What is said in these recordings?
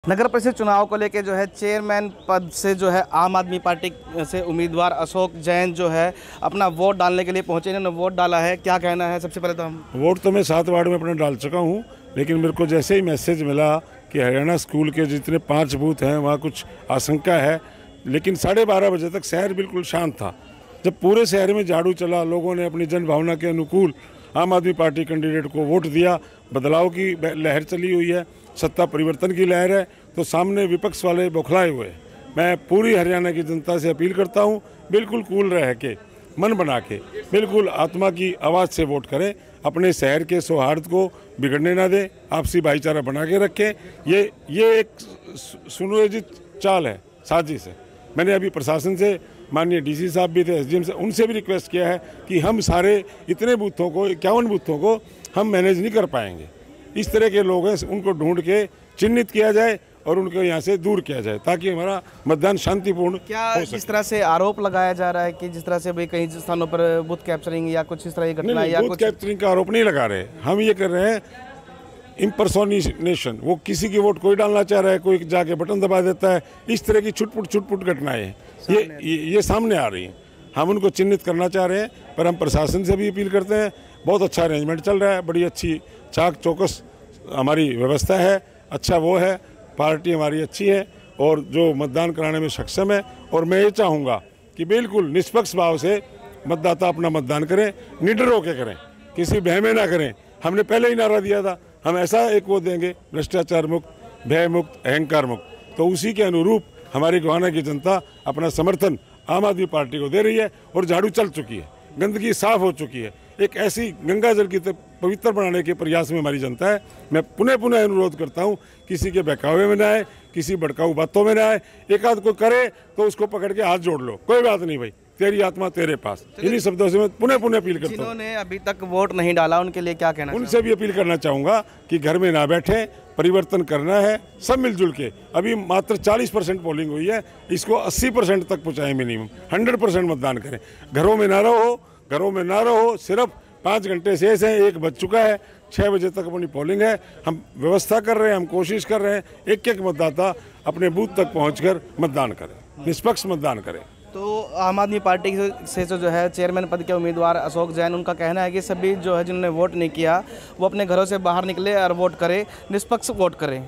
नगर परिषद चुनाव को लेकर जो है चेयरमैन पद से जो है आम आदमी पार्टी से उम्मीदवार अशोक जैन जो है अपना वोट डालने के लिए पहुंचे। इन्होंने वोट डाला है, क्या कहना है? सबसे पहले तो वोट तो मैं 7 वार्ड में अपना डाल चुका हूं, लेकिन मेरे को जैसे ही मैसेज मिला कि हरियाणा स्कूल के जितने 5 बूथ हैं वहाँ कुछ आशंका है, लेकिन 12:30 बजे तक शहर बिल्कुल शांत था। जब पूरे शहर में झाड़ू चला, लोगों ने अपनी जनभावना के अनुकूल आम आदमी पार्टी कैंडिडेट को वोट दिया। बदलाव की लहर चली हुई है, सत्ता परिवर्तन की लहर है, तो सामने विपक्ष वाले बौखलाए हुए हैं। मैं पूरी हरियाणा की जनता से अपील करता हूं, बिल्कुल कूल रह के, मन बना के, बिल्कुल आत्मा की आवाज़ से वोट करें। अपने शहर के सौहार्द को बिगड़ने ना दें, आपसी भाईचारा बना के रखें। ये एक सुनियोजित चाल है, साजिश है। मैंने अभी प्रशासन से, माननीय डीसी साहब भी थे, एसडीएम से, उनसे भी रिक्वेस्ट किया है कि हम सारे इतने बूथों को, 51 बूथों को हम मैनेज नहीं कर पाएंगे। इस तरह के लोग हैं, उनको ढूंढ के चिन्हित किया जाए और उनको यहाँ से दूर किया जाए, ताकि हमारा मतदान शांतिपूर्ण हो सके। जिस तरह से आरोप लगाया जा रहा है कि जिस तरह से भाई कई स्थानों पर बूथ कैप्चरिंग या कुछ इस तरह की घटना या बूथ कैप्चरिंग का आरोप नहीं लगा रहे, हम ये कर रहे हैं इम्पर्सोनेशन। वो किसी की वोट कोई डालना चाह रहा है, कोई जाके बटन दबा देता है। इस तरह की छुटपुट घटनाएं ये सामने आ रही हैं। हम उनको चिन्हित करना चाह रहे हैं, पर हम प्रशासन से भी अपील करते हैं। बहुत अच्छा अरेंजमेंट चल रहा है, बड़ी अच्छी चाक चौकस हमारी व्यवस्था है, अच्छा वो है, पार्टी हमारी अच्छी है और जो मतदान कराने में सक्षम है। और मैं ये चाहूँगा कि बिल्कुल निष्पक्ष भाव से मतदाता अपना मतदान करें, निडर होकर करें, किसी भय में ना करें। हमने पहले ही नारा दिया था, हम ऐसा एक वो देंगे, भ्रष्टाचार मुक्त, भय मुक्त, अहंकार मुक्त। तो उसी के अनुरूप हमारी गोहाना की जनता अपना समर्थन आम आदमी पार्टी को दे रही है और झाड़ू चल चुकी है, गंदगी साफ हो चुकी है। एक ऐसी गंगा जल की पवित्र बनाने के प्रयास में हमारी जनता है। मैं पुनः अनुरोध करता हूं, किसी के बहकावे में ना आए, किसी भड़काऊ बातों में ना आए। एक आध कोई करे तो उसको पकड़ के हाथ जोड़ लो, कोई बात नहीं भाई, तेरी आत्मा तेरे पास। इन्हीं शब्दों से मैं पुनः अपील करता हूँ। जिन्होंने अभी तक वोट नहीं डाला उनके लिए क्या कहना? उनसे भी अपील करना चाहूँगा कि घर में ना बैठे, परिवर्तन करना है, सब मिलजुल के। अभी मात्र 40% पोलिंग हुई है, इसको 80% तक पहुँचाएं, मिनिमम 100% मतदान करें। घरों में ना रहो, सिर्फ 5 घंटे शेष हैं, 1 बज चुका है, 6 बजे तक अपनी पोलिंग है। हम व्यवस्था कर रहे हैं, हम कोशिश कर रहे हैं, एक मतदाता अपने बूथ तक पहुंचकर मतदान करें, निष्पक्ष मतदान करें। तो आम आदमी पार्टी से जो है चेयरमैन पद के उम्मीदवार अशोक जैन, उनका कहना है कि सभी जो है जिन्होंने वोट नहीं किया वो अपने घरों से बाहर निकले और वोट करें, निष्पक्ष वोट करें।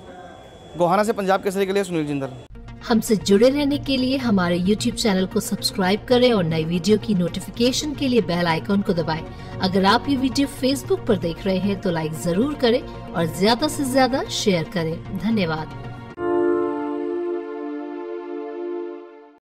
गोहाना से पंजाब केसरी के लिए सुनील जिंदल। हमसे जुड़े रहने के लिए हमारे YouTube चैनल को सब्सक्राइब करें और नई वीडियो की नोटिफिकेशन के लिए बेल आइकॉन को दबाएं। अगर आप ये वीडियो Facebook पर देख रहे हैं तो लाइक जरूर करें और ज्यादा से ज्यादा शेयर करें। धन्यवाद।